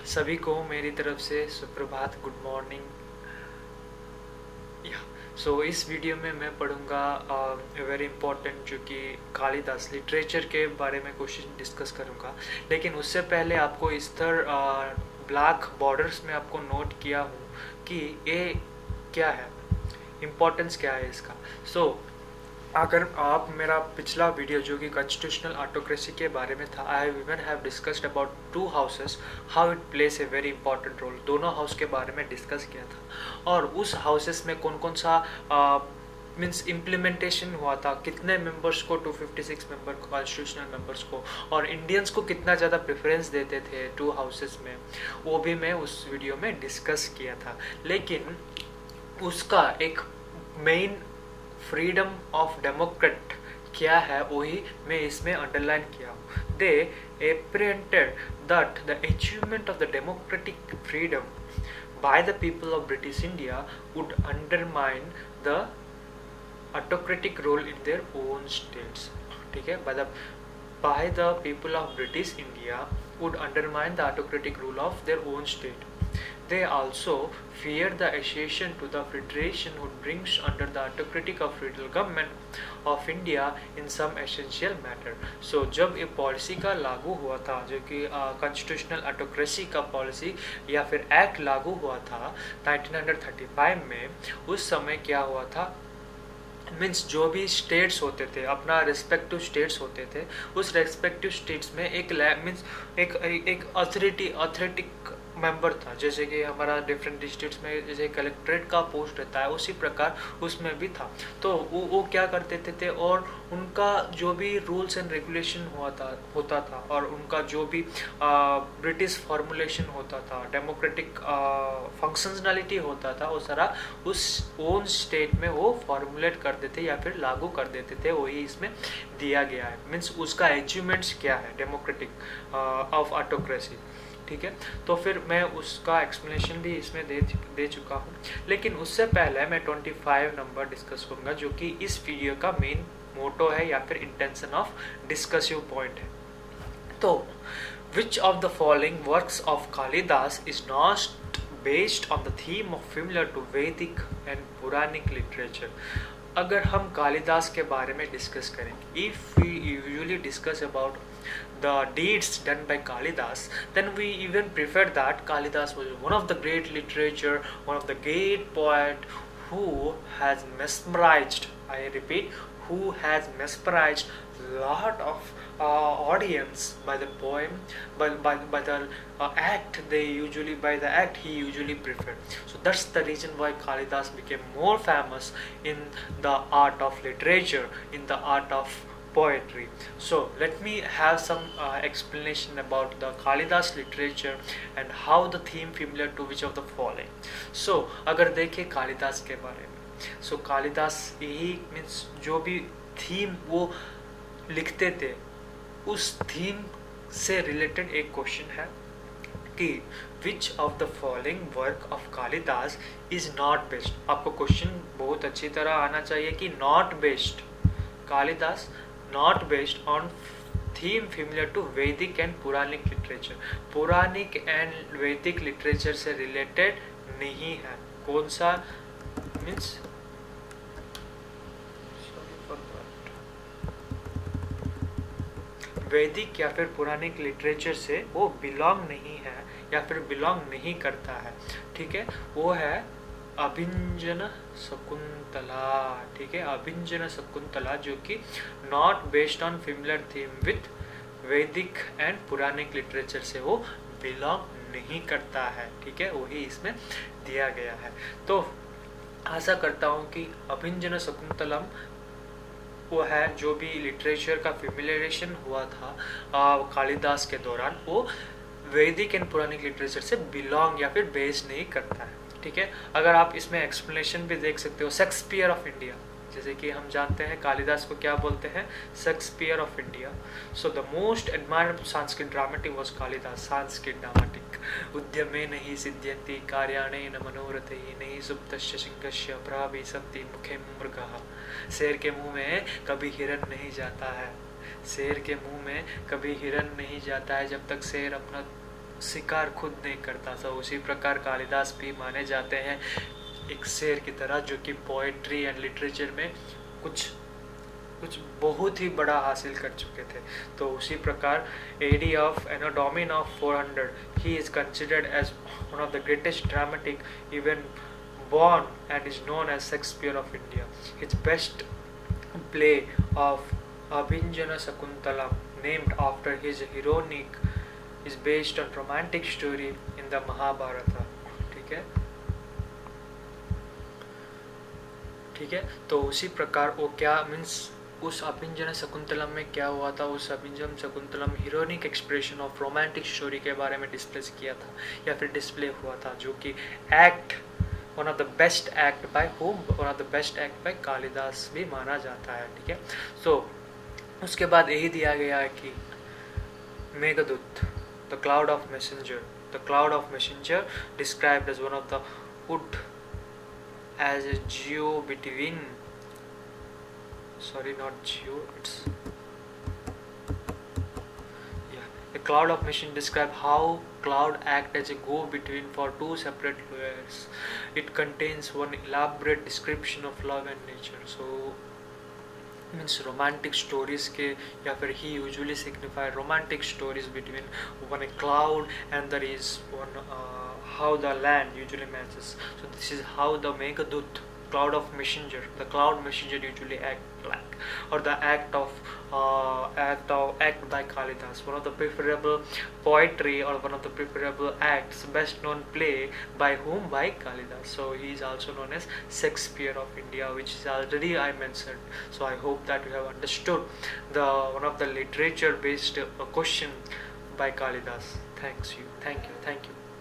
सभी को मेरी तरफ से सुप्रभात, गुड मॉर्निंग। सो इस वीडियो में मैं पढ़ूंगा वेरी इंपॉर्टेंट जो कि कालिदास लिटरेचर के बारे में क्वेश्चन डिस्कस करूंगा। लेकिन उससे पहले आपको इस तरह ब्लैक बॉर्डर्स में आपको नोट किया हूँ कि ये क्या है, इम्पोर्टेंस क्या है इसका। अगर आप मेरा पिछला वीडियो जो कि कॉन्स्टिट्यूशनल ऑटोक्रेसी के बारे में था, I even have discussed about 2 houses, how it place a very important role. दोनों हाउस के बारे में डिस्कस किया था और उस हाउसेस में कौन कौन सा मीन्स इम्प्लीमेंटेशन हुआ था, कितने मेंबर्स को 256 मेंबर कॉन्स्टिट्यूशनल मेंबर्स को, और इंडियंस को कितना ज़्यादा प्रेफरेंस देते थे 2 हाउसेस में, वो भी मैं उस वीडियो में डिस्कस किया था। लेकिन उसका एक मेन फ्रीडम ऑफ डेमोक्रेट क्या है वही मैं इसमें अंडरलाइन किया हूँ। They apprehended that the achievement of the democratic freedom by the people of British India would undermine the autocratic role in their own states. ठीक है, by the people of British India would undermine the autocratic rule of their own state. They also feared the accession to the federation would bring under the autocratic of federal government of India in some essential matter. So जब ये policy का लागू हुआ था, जो कि constitutional autocracy का policy या फिर एक्ट लागू हुआ था 1935 में, उस समय क्या हुआ था, मीन्स जो भी स्टेट्स होते थे, अपना रिस्पेक्टिव स्टेट्स होते थे, उस रेस्पेक्टिव स्टेट्स में एक मीन्स एक अथॉरिटिक मेंबर था। जैसे कि हमारा डिफरेंट डिस्ट्रिक्ट्स में जैसे कलेक्ट्रेट का पोस्ट रहता है, उसी प्रकार उसमें भी था। तो वो क्या करते थे और उनका जो भी रूल्स एंड रेगुलेशन होता था और उनका जो भी ब्रिटिश फॉर्मुलेशन होता था, डेमोक्रेटिक फंक्शनलिटी होता था, वो सारा उस ओन स्टेट में वो फॉर्मुलेट कर देते या फिर लागू कर देते थे। वही इसमें दिया गया है, मीन्स उसका अचीवमेंट्स क्या है डेमोक्रेटिक ऑफ ऑटोक्रेसी। ठीक है, तो फिर मैं उसका एक्सप्लेनेशन भी इसमें दे चुका हूँ। लेकिन उससे पहले मैं 25 नंबर डिस्कस करूँगा, जो कि इस वीडियो का मेन मोटो है या फिर इंटेंशन ऑफ डिस्कसिव पॉइंट है। तो which of the following works of Kalidas is not based on the theme of similar to Vedic and Puranic literature. अगर हम कालिदास के बारे में डिस्कस करेंगे, if we usually discuss about the deeds done by Kalidas, then we even prefer that Kalidas was one of the great literature, one of the great poet who has mesmerized, I repeat, who has mesmerized lot of audience by the poem, by the act by the act he usually preferred. So that's the reason why Kalidas became more famous in the art of literature, in the art of poetry. So let me have some explanation about the Kalidas literature and how the theme similar to which of the following. So अगर देखें कालिदास के बारे में, so Kalidas यही means जो भी theme वो लिखते थे, उस थीम से रिलेटेड एक क्वेश्चन है कि which of the following work of Kalidas is not based। आपको क्वेश्चन बहुत अच्छी तरह आना चाहिए कि not based, Kalidas not based on theme familiar to Vedic and Puranic literature। Puranic and Vedic literature से रिलेटेड नहीं है। कौन सा मीन्स वैदिक या फिर पुराणिक लिटरेचर से वो बिलोंग नहीं है या फिर बिलोंग नहीं करता है। ठीक है, वो है अभिंजन शकुंतला। ठीक है, अभिंजन शकुंतला, जो कि not based on similar theme with Vedic and Puranic literature से वो बिलोंग नहीं करता है। ठीक है, वही इसमें दिया गया है। तो आशा करता हूँ कि अभिंजन शकुंतलम वो है जो भी लिटरेचर का फेमिलियरेशन हुआ था कालिदास के दौरान, वो वैदिक एंड पुराणिक लिटरेचर से बिलोंग या फिर बेस नहीं करता है। ठीक है, अगर आप इसमें एक्सप्लेनेशन भी देख सकते हो, शेक्सपियर ऑफ इंडिया, जैसे कि हम जानते हैं कालिदास को क्या बोलते हैं, Shakespeare of India. So the most admired Sanskrit dramatic was Kalidas. Sanskrit dramatic उद्यमे नहीं सिद्ध्यन्ति कार्याणे न मनोरथे नहीं सुप्तस्य सिंहस्य प्राविशन्ति मुखे मृगः। शेर के मुंह में कभी हिरन नहीं जाता है, शेर के मुंह में कभी हिरन नहीं जाता है जब तक शेर अपना शिकार खुद नहीं करता था, उसी प्रकार कालिदास भी माने जाते हैं एक शेर की तरह, जो कि पोएट्री एंड लिटरेचर में कुछ कुछ बहुत ही बड़ा हासिल कर चुके थे। तो उसी प्रकार AD of anno domini of 400 he is considered as one of the greatest dramatic event born and is known as Shakespeare of India. His best play of Abhinjana Sakuntalam, named after his heroic, is based on romantic story in the Mahabharata. ठीक है, ठीक है। तो उसी प्रकार वो क्या means उस अभिंजन शकुंतलम में क्या हुआ था, उस Abhijnana Shakuntalam heroic expression of romantic story के बारे में डिस्प्ले किया था या फिर डिस्प्ले हुआ था, जो कि act one of the best act by home, one of the best act by Kalidas भी माना जाता है। ठीक है, सो उसके बाद यही दिया गया है कि Meghdoot, the cloud of messenger, the cloud of messenger described as one of the wood as a geo between, sorry, not geo, it's yeah, a cloud of machine describe how cloud act as a go between for two separate layers. It contains one elaborate description of love and nature. So means romantic stories के या फिर he usually signify romantic stories between one a cloud and there is one how the land usually matches. So this is how the Meghadut, cloud of messenger, the cloud messenger usually act like, or the act by Kalidas, one of the preferable poetry or one of the preferable acts, best known play by whom, by Kalidas. So he is also known as Shakespeare of India, which is already I mentioned. So I hope that you have understood the one of the literature based question by Kalidas. Thank you.